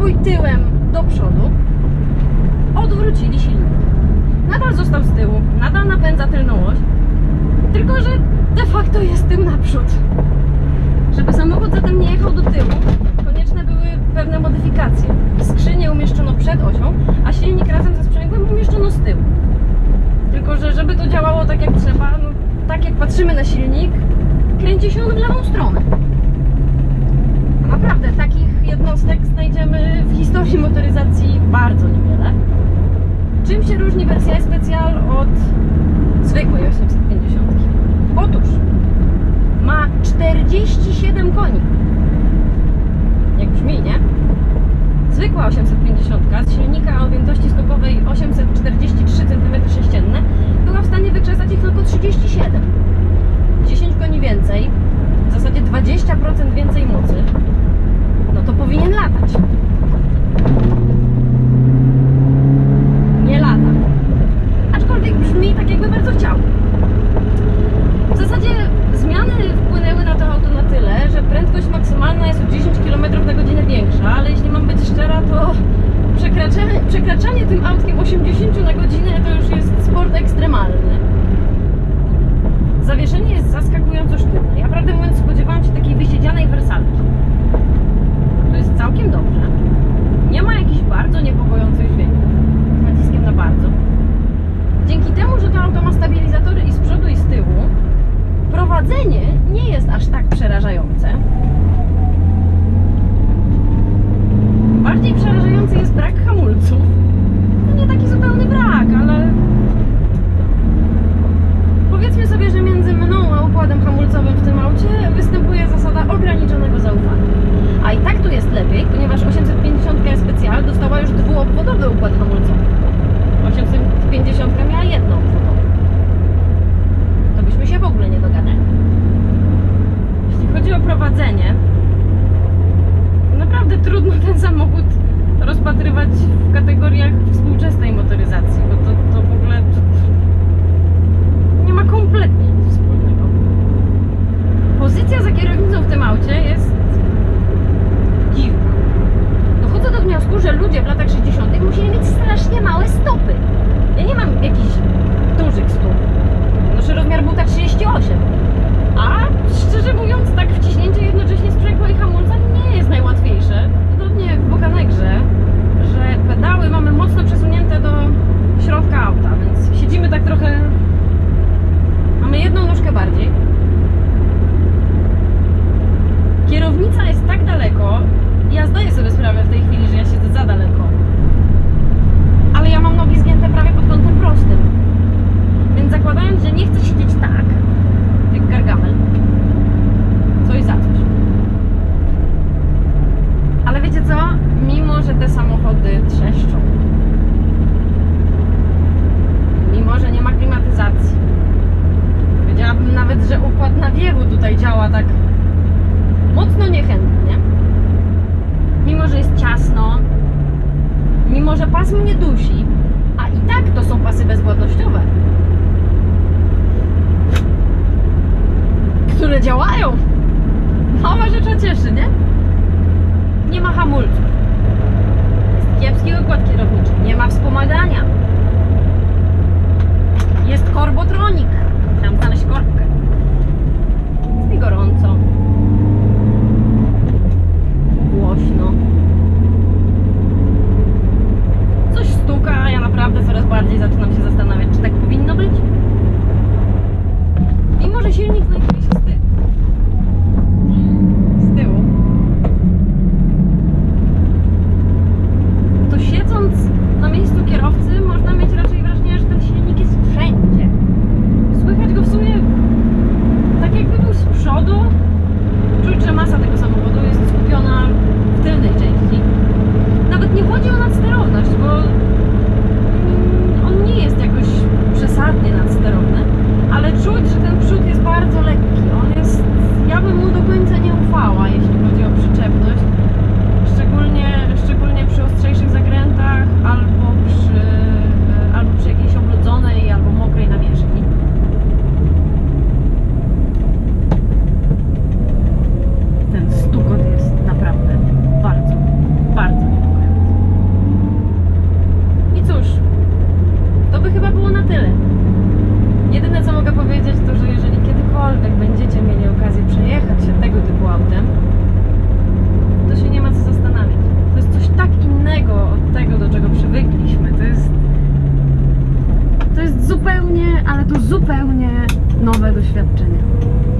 przebój tyłem do przodu, odwrócili silnik. Nadal został z tyłu, nadal napędza tylną oś, tylko że de facto jest tym naprzód. Żeby samochód zatem nie jechał do tyłu, konieczne były pewne modyfikacje. Skrzynię umieszczono przed osią, a silnik razem ze sprzęgłem umieszczono z tyłu. Tylko że żeby to działało tak jak trzeba, no, tak jak patrzymy na silnik, kręci się on w lewą stronę. Naprawdę, takich jednostek znajdziemy w historii motoryzacji bardzo niewiele. Czym się różni wersja E-Special od zwykłej 850? Otóż ma 47 koni. Jak brzmi, nie? Zwykła 850 z silnika o objętości skokowej 843 cm3 była w stanie wykrzesać ich tylko 37. 10 koni więcej, w zasadzie 20% więcej mocy, no to powinien latać. Nie lata. Aczkolwiek brzmi tak, jakby bardzo chciał. W zasadzie zmiany wpłynęły na to auto na tyle, że prędkość maksymalna jest o 10 km na godzinę większa, ale jeśli mam być szczera, to przekraczanie tym autkiem 80 na godzinę to już jest sport ekstremalny. Zawieszenie jest zaskakująco sztywne. Ja prawdę mówiąc spodziewałam się takiej wysiedzianej wersalki. To jest całkiem dobrze. Nie ma jakichś bardzo niepokojących dźwięków. Z naciskiem na bardzo. Dzięki temu, że to auto ma stabilizatory i z przodu i z tyłu, prowadzenie nie jest aż tak przerażające. Bardziej przerażający jest brak hamulców. No nie taki zupełny brak, ale powiedzmy sobie, że między mną a układem hamulcowym w tym aucie występuje zasada ograniczonego zaufania. A i tak tu jest lepiej, ponieważ 850 Special dostała już dwuobwodowy układ hamulcowy. 850 miała jednoobwodowy. To byśmy się w ogóle nie dogadali. Jeśli chodzi o prowadzenie, naprawdę trudno ten samochód rozpatrywać w kategoriach współczesnej motoryzacji, bo to w ogóle nie ma kompletnie nic wspólnego. Pozycja za kierownicą w tym aucie jest dziwna. Dochodzę do wniosku, że ludzie w latach 60. musieli mieć strasznie małe stopy. Ja nie mam jakichś dużych stóp. Noszę rozmiar buta 38. A szczerze mówiąc, tak wciśnięcie jednocześnie sprzęgła i hamulca nie jest najłatwiejsze. Podobnie jak w Bokanegrze, że pedały mamy mocno przesunięte do środka auta, więc siedzimy tak trochę... Mamy jedną nóżkę bardziej. Kierownica jest tak daleko, ja zdaję sobie sprawę w tej chwili, że ja siedzę za daleko. Ale ja mam nogi zgięte prawie pod kątem prostym. Więc zakładając, że nie chcę siedzieć tak, jak Gargamel, coś za coś. Ale wiecie co? Mimo, że te samochody trzeszczą, mimo, że nie ma klimatyzacji, powiedziałabym nawet, że układ nawiewu tutaj działa tak mocno niechętnie, mimo, że jest ciasno, mimo, że pas mnie dusi, a i tak to są pasy bezwładnościowe, które działają. Mała rzecz cieszy, nie? Nie ma hamulców. Jest kiepski układ kierowniczy. Nie ma wspomagania. Jest korbotronik. Chciałam znaleźć korbkę. Jest mi gorąco. ale to zupełnie nowe doświadczenie.